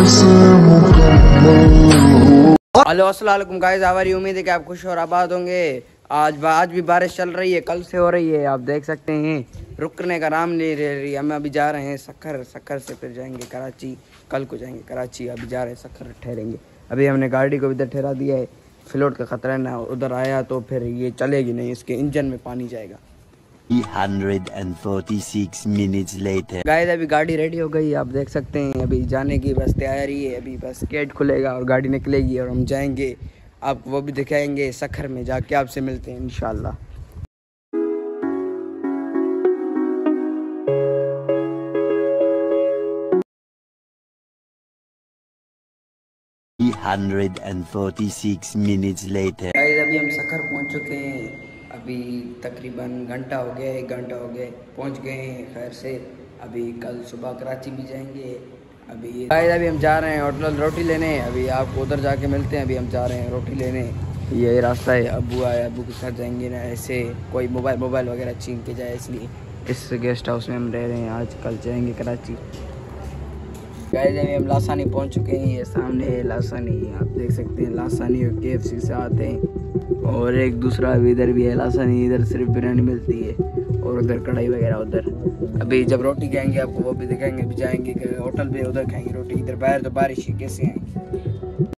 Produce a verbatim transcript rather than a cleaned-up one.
Hello अस्सलाम वालेकुम guys, हमारी उम्मीद है कि आप खुश और आबाद होंगे। आज आज भी बारिश चल रही है, कल से हो रही है, आप देख सकते हैं। रुकने का नाम नहीं ले रही। हम अभी जा रहे हैं सक्खर, सक्खर से फिर जाएंगे कराची, कल को जाएंगे कराची। अभी जा रहे हैं सक्खर, ठहरेंगे। अभी हमने गाड़ी को इधर ठहरा दिया है, फ्लोट का खतरा है ना, उधर आया तो फिर ये चलेगी नहीं, इसके इंजन में पानी जाएगा। three hundred forty-six minutes later. Guys अभी गाड़ी रेडी हो गई, आप देख सकते हैं। अभी जाने की बस तैयारी है, अभी बस गेट खुलेगा और गाड़ी निकलेगी और हम जाएंगे। आपको वो भी दिखाएंगे सक्खर में जाके, आपसे मिलते हैं इंशाल्लाह। three hundred forty-six minutes later. Guys अभी हम सक्खर पहुंच चुके हैं। अभी तकरीबन घंटा हो गया, एक घंटा हो गया पहुंच गए हैं खैर से। अभी कल सुबह कराची भी जाएंगे। अभी गाइस अभी हम जा रहे हैं होटल रोटी लेने। अभी आपको उधर जाके मिलते हैं। अभी हम जा रहे हैं रोटी लेने, ये रास्ता है। अबू आए, अबू के साथ जाएंगे ना, ऐसे कोई मोबाइल मोबाइल वगैरह छीन के जाए, इसलिए इस गेस्ट हाउस में हम रह रहे हैं। आज कल जाएंगे कराची। गाइस अभी हम लासानी पहुंच चुके हैं, ये सामने है लासानी, आप देख सकते हैं। लासानी और के एफ सी से आते हैं, और एक दूसरा भी इधर भी है लासानी, इधर सिर्फ बिरयानी मिलती है और उधर कढ़ाई वगैरह उधर। अभी जब रोटी खाएंगे आपको वो भी दिखाएंगे। अभी जाएंगे होटल पे, उधर खाएंगे रोटी। इधर बाहर तो बारिश है, कैसे हैं